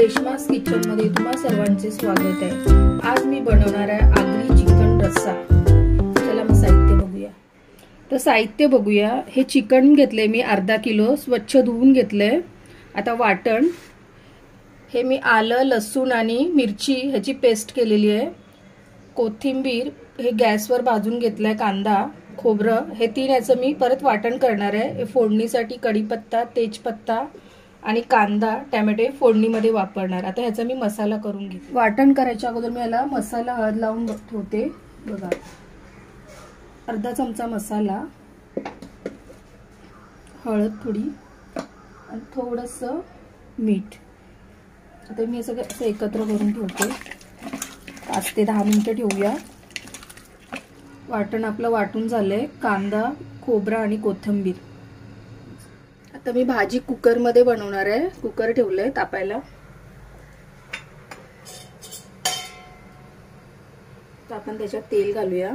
रेश्मास kitchen मध्ये तुम्हा सर्वांचे स्वागत आहे। आज मी बनवणार आहे आगरी चिकन रस्सा। चला मग साहित्य बघूया। तर साहित्य बघूया। हे चिकन घेतले मी अर्धा किलो, स्वच्छ धुवून घेतले। आता वाटण, हे मी आलं लसूण आणि मिरची ह्याची पेस्ट केलेली आहे। कोथिंबीर हे गॅसवर भाजून घेतलाय। कांदा, खोबरं हे तीन याचं मी परत वाटण करणार आहे। फोडणीसाठी कढीपत्ता, तेजपत्ता आणि कांदा, टोमॅटो फोडणीमध्ये वापरणार। आता ह्याचा मी मसाला करून घेते। वाटण करायच्या अगोदर मी याला मसाला हळद लावून ठेवते। बघा, अर्धा चमचा मसाला, हळद थोडी आणि थोडंसं मीठ। आता मी हे सगळं एकत्र करून ठेवते। 5 ते 10 मिनिटं ठेवूया। वाटण आपलं वाटून झालंय। कांदा, खोबरा आणि कोथिंबीर। आता मी भाजी कुकर मध्ये बनवणार आहे। कुकर ठेवलंय तापायला। तर आपण त्याच्यात तेल घालूया।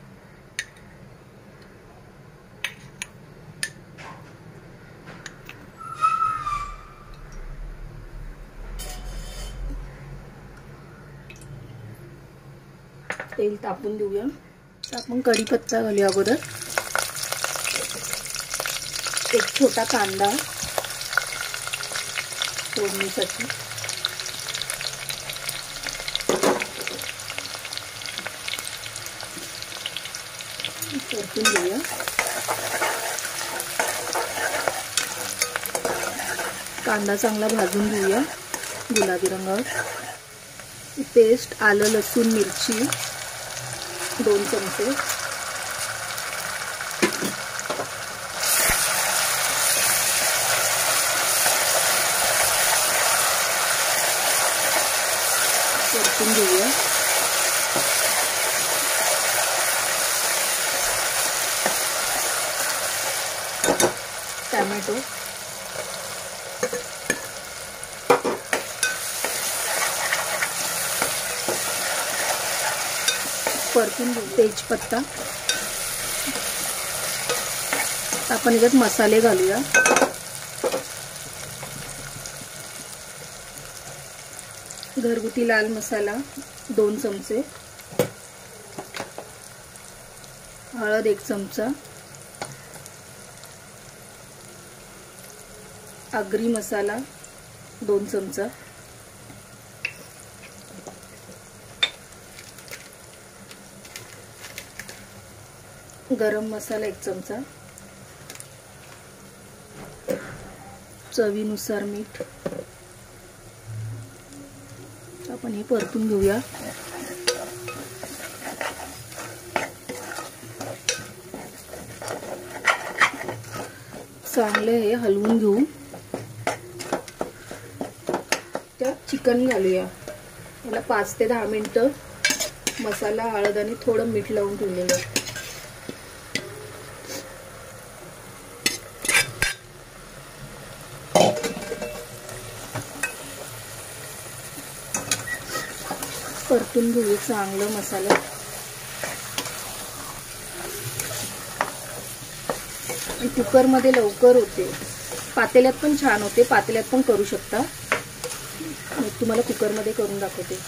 तेल तापून देऊया। तर आपण कढीपत्ता घालूया अगोदर। एक छोटा कांदा फोडणीसाठी, परतून घेऊया। कांदा चांगला भाजून घेऊया गुलाबी रंगावर। पेस्ट आलं लसूण मिरची 2 चमचे, परतून घेऊया। टोमॅटो, परतून घेऊ। तेजपत्ता, आपण याच्यात मसाले घालूया। घरगुती लाल मसाला 2 चमचे, हळद 1 चमचा, आगरी मसाला 2 चमचा, गरम मसाला 1 चमचा, चवीनुसार मीठ। आपण हे परतून घेऊया। चांगले हे हलवून घेऊ। त्यात चिकन घालूया। मला 5 ते 10 मिनिटं मसाला हळद आणि थोडं मीठ लावून ठेवलेलं आहे। परतून घेऊ चांगलं मसाला। आणि कुकर मध्ये लवकर होते। पातेल्यात पण छान होते, पातेल्यात पण करू शकता। मी तुम्हाला कुकर मध्ये करून दाखवते।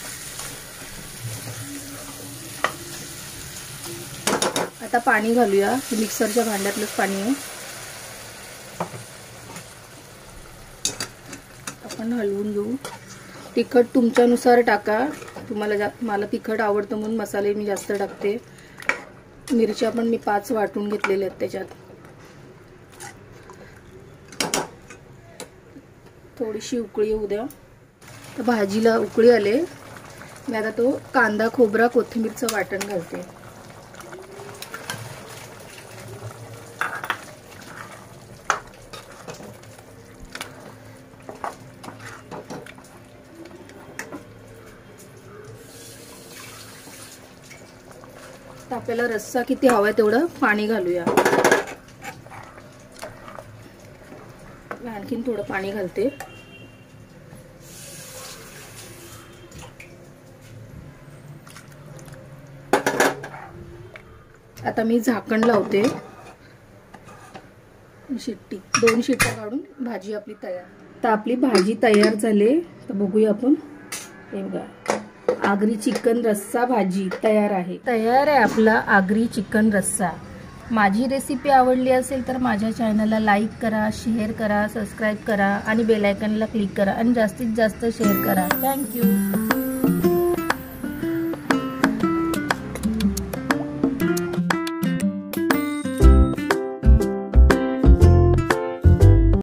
आता पाणी घालूया। मिक्सरच्या भांड्यातलंच पाणी आहे। आपण हलवून घेऊ। तिखट तुमच्यानुसार टाका। मला तिखट आवडतं म्हणून मसाले मी जास्त टाकते। मिरच्या पण मी 5 वाटून घेतलेल्या आहेत त्याच्यात। थोडीशी उकळी येऊ द्या। तर भाजीला उकळी आले। मी आता तो कांदा खोबरा कोथिंबीरचं वाटण घालते। तर आपल्याला रस्सा किती हवाय तेवढं पाणी घालूया। आणखीन थोडं पाणी घालते। आता मी झाकण लावते। शिट्टी 2 शिट्ट्या काढून भाजी आपली तयार। आता आपली भाजी तयार झाली, तर बघूया आपण। हे बघा, आगरी चिकन रस्सा भाजी तयार आहे। तयार आहे आपला आगरी चिकन रस्सा। माझी रेसिपी आवडली असेल तर माझ्या चॅनलला लाईक करा, शेअर करा, सबस्क्राईब करा आणि बेल आयकॉनला क्लिक करा आणि जास्तीत जास्त शेअर करा। थँक्यू।